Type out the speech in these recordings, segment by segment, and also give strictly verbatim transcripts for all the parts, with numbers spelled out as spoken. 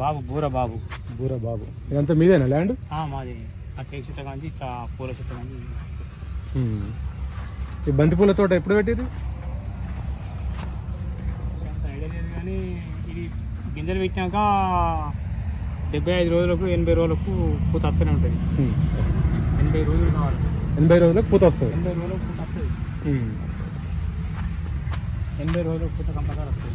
బాబు బూర బాబు బూర బాబు ఇదంతా మీదేనా ల్యాండ్? మాది ఆ టేక్ చెట్టు కానీ ఇట్లా పూల చెట్టు కానీ. ఈ బంతి పూల తోట ఎప్పుడు పెట్టింది? ఐడియా లేదు కానీ ఇది గింజలు పెట్టినాక డెబ్బై ఐదు రోజులకు ఎనభై రోజులకు పూత వస్తూనే ఉంటుంది. ఎనభై రోజులు కావాలి. ఎనభై రోజులకు పూత వస్తుంది. ఎనభై రోజులకు పూత వస్తుంది. ఎనభై రోజులకు పూత కంపల్సరీ వస్తుంది.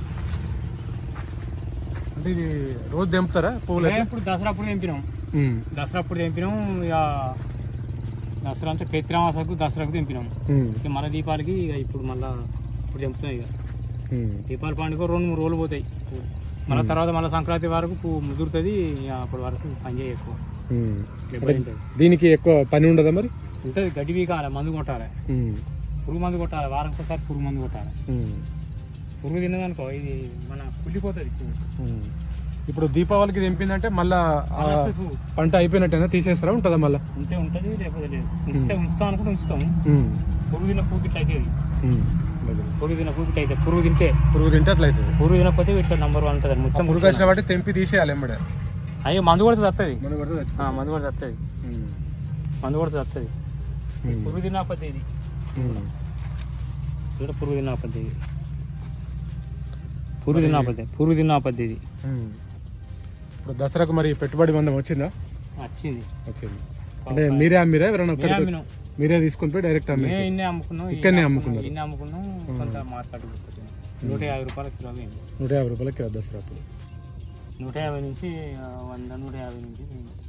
అంటే ఇది రోజు తెంపుతారా పువ్వులు? ఇప్పుడు దసరా అప్పుడు తెంపినాం. దసరా అప్పుడు తెంపినాం. ఇక దసరా అంటే ప్రతిమాసకు దసరాకు తెంపినాం. ఇక మళ్ళీ దీపాలకి ఇక ఇప్పుడు మళ్ళీ ఇప్పుడు తెంపుతున్నాయి. ఇక దీపాల పండుగ రెండు మూడు రోజులు పోతాయి. మళ్ళీ తర్వాత మళ్ళీ సంక్రాంతి వరకు పువ్వు ముదురుతుంది. ఇక అప్పటి వరకు పని చేయ ఎక్కువ. దీనికి ఎక్కువ పని ఉండదా మరి? ఉంటుంది. గడ్డి వీకాలి, మందు కొట్టాలి, పురుగు మందు కొట్టాలి. వారానికి ఒకసారి పురుగు మందు కొట్టాలి. పురుగు తిన్నదనుకో ఇది మన కుళ్ళిపోతుంది పువ్వు. ఇప్పుడు దీపావళికి తెంపిందంటే మళ్ళా పంట అయిపోయినట్టేనా తీసేస్తారా? ఉంటుందా మళ్ళీ? ఉంటే ఉంటుంది, లేకపోతే లేదు. ఉంచితే ఉంచుతాం అనుకుంటే ఉంచుతాము. పురుగు తిన్న పువ్వు ఇట్లా అవుతుంది. పురుగు తిన్న పువ్వు ఇట్లా అవుతుంది. పురుగు తింటే పురుగు తింటే అట్లా అవుతుంది. పురుగు తినకపోతే ఇట్లా నంబర్ వన్ ఉంటుంది. మొత్తం పురుగు వచ్చిన వాటి తెంపి తీసేయాలి ఎమ్మడే. అయ్యో మందు కొడితే వస్తుంది. మందు కొడితే మందు కొడితే వస్తుంది. మందు కొడితే వస్తుంది. పురుగు తిన్న పద్ధతి ఇది. ఇక్కడ పురుగు తిన్న పద్ధతి పురుగు తిన్న పద్ధతి పురుగు తిన్న పద్ధతి. ఇప్పుడు దసరాకు మరి పెట్టుబడి మందం వచ్చిందా? వచ్చింది. వచ్చింది అంటే మీరే అమ్మిరా? ఎవరైనా మీరే తీసుకుని పోయి డైరెక్ట్ అమ్మి ఇన్నే అమ్ముకున్నాం. ఇక్కడనే అమ్ముకున్నాం. ఇన్నే అమ్ముకున్నాం. కొంత మార్కెట్ నూట యాభై రూపాయల కిలో. నూట యాభై రూపాయల కిలో దసరా అప్పుడు. నూట యాభై నుంచి వంద నూట యాభై నుంచి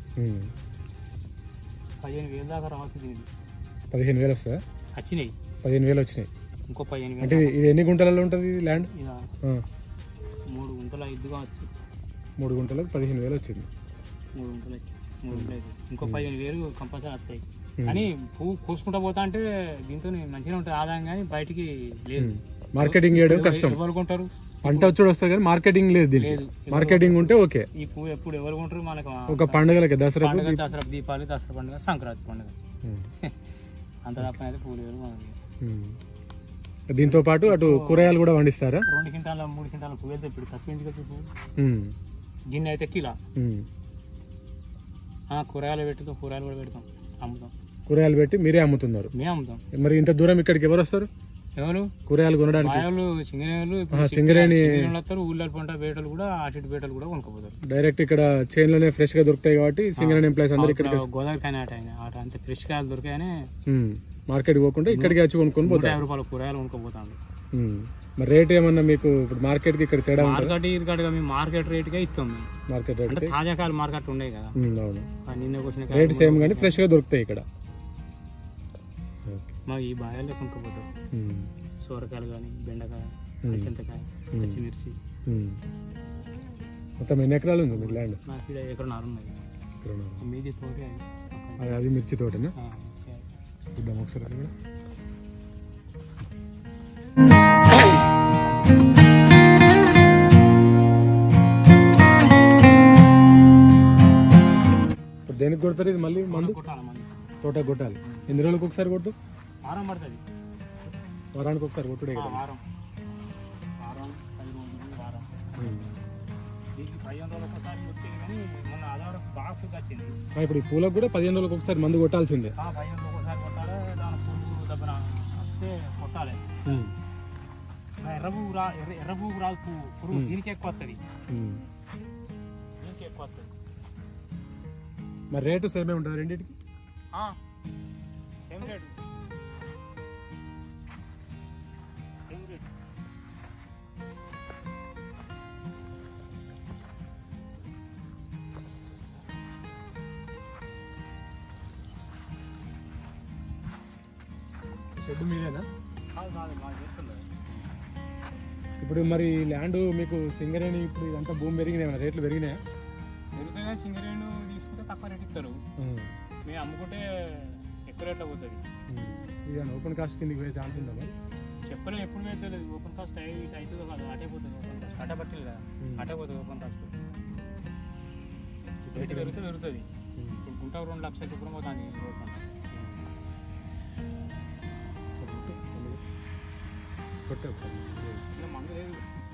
పదిహేను వేలు దాకా రావచ్చు. పదిహేను వేలు వస్తుందా? వచ్చినాయి. పదిహేను వేలు వచ్చినాయి. ఇంకో పదిహేను వేలు. అంటే ఇది ఎన్ని గుంటలలో ఉంటుంది ల్యాండ్? మూడు గుంటల ఐదుగా వచ్చి మూడు గుంటలకు పదిహేను వేలు వచ్చింది. మూడు గుంటలు మూడు గుంటలు ఇంకో పదిహేను వేలు కంపల్సరీ వస్తాయి. కానీ పువ్వు కోసుకుంటా పోతా అంటే దీంతో మంచిగా ఉంటుంది ఆదాయం. కానీ బయటికి లేదు. మార్కెటింగ్ చేయడం కష్టం. ఎవరు కొంటారు? పంట వచ్చి వస్తుంది కానీ మార్కెటింగ్ లేదు దీనికి. మార్కెటింగ్ ఉంటే ఓకే. ఈ పువ్వు ఎప్పుడు ఎవరు కొంటారు? మనకు ఒక పండుగలకి దసరా దసరా దీపావళి, దసరా పండుగ, సంక్రాంతి పండుగ, అంత తప్ప అయితే పువ్వులు ఎవరు మనకి. దీంతో పాటు అటు కూరగాయలు కూడా పండిస్తారా? రెండు క్వింటాల మూడు క్వింటాల పువ్వు అయితే ఇప్పుడు తక్కువ ఎందుకు పువ్వు. గిన్నె అయితే కిలా. కూరగాయలు పెట్టుతాం. కూరగాయలు కూడా పెడతాం, అమ్ముతాం. కూరగాయలు పెట్టి మీరే అమ్ముతున్నారు? మేము అమ్ముతాం. మరి ఇంత దూరం ఇక్కడికి ఎవరు వస్తారు? ఎవరు కూరగాయలు కొనడానికి? వాళ్ళు సింగరేణులు సింగరేణి వస్తారు. ఊళ్ళో పంట బేటలు కూడా అటు ఇటు బేటలు కూడా కొనుక్కోపోతారు. డైరెక్ట్ ఇక్కడ చేన్లోనే ఫ్రెష్ గా దొరుకుతాయి కాబట్టి సింగరేణి ఎంప్లాయీస్ అందరు ఇక్కడ గోదావరి కానీ ఆట ఆట అంతే ఫ్రెష్ కాయలు దొరికాయని మార్కెట్ పోకుండా ఇక్కడికి వచ్చి కొనుక్కొని పోతారు. యాభై రూపాయల కూరగాయలు కొనుక్కోపోతాను. మరి రేట్ ఏమన్నా మీకు ఇప్పుడు మార్కెట్ కి ఇక్కడ తేడా? మార్కెట్ ఇరుకట్టుగా మేము మార్కెట్ రేట్ గా ఇస్తాం. మార్కెట్ రేట్ తాజా కాయలు మార్కెట్ ఉండే కదా. అవును. నిన్న వచ్చిన రేట్ సేమ్ కానీ ఫ్రెష్ గా దొరుకుతాయి ఇక్కడ. మాకు ఈ బాగాలే కొనుక్కోపోతారు. సోరకాయలు కానీ, బెండకాయ, చింతకాయ, పచ్చిమిర్చి. మొత్తం ఎన్ని ఎకరాలు ఉంది మీకు ల్యాండ్? నాకు ఇక్కడ ఎకరన్నర ఉన్నాయి. మీది తోట అది మిర్చి తోటనా? చూద్దాం ఒకసారి. ఇప్పుడు దేనికి కొడతారు ఇది మళ్ళీ? మందు తోట కొట్టాలి. ఎన్ని రోజులకు ఒకసారి కొడుతూ? వారం పడుతుంది. వారానికి ఒకసారి కొట్టుడే కదా? వారం వారం పది రోజులు వారం. దీనికి పదిహేను రోజులకు ఒకసారి కొట్టేది కానీ మొన్న ఆధారం బాగా పూజ వచ్చింది. ఇప్పుడు ఈ పూలకు కూడా పదిహేను రోజులకు ఒకసారి మందు కొట్టాల్సిందే. పదిహేను రోజులకు ఒకసారి కొట్టాలి. దాని పువ్వు దెబ్బన వస్తే కొట్టాలి. ఎర్ర పువ్వు రా ఎర్ర ఎర్ర పువ్వు రాదు పువ్వు పురుగు దీనికి ఎక్కువ వస్తుంది. దీనికి ఎక్కువ వస్తుంది. మరి రేటు సేమే ఉంటుంది రెండింటికి? Same rate. Same rate. Shed మీదేనా? కాదు కాదు మాకు చేస్తుంది. ఇప్పుడు మరి ల్యాండ్ మీకు సింగరేణి ఇప్పుడు ఇదంతా భూమి పెరిగినాయి, రేట్లు పెరిగినాయా? పెరుగుతాయి. సింగరేణి తీసుకుంటే తక్కువ రేట్ ఇస్తారు. మేము అమ్ముకుంటే ఎక్కువ రేట్లో పోతుంది. ఇక ఓపెన్ కాస్ట్ కిందకి పోయే ఛాన్స్ ఉందా మరి? చెప్పలేదు. ఎప్పుడు పెద్దలేదు. ఓపెన్ కాస్ట్ అయ్యి అవుతుందో కాదు. అటే పోతుంది. ఓపెన్ కాస్ట్ అటే పట్టింది కదా, అటే పోతుంది ఓపెన్ కాస్ట్. రేటు పెరిగితే పెరుగుతుంది. ఇప్పుడు గుంట రెండు లక్షల చొప్పున పోతుంది ఓపెన్ కాస్ట్. కొట్టే ఒకసారి మందు లేదు.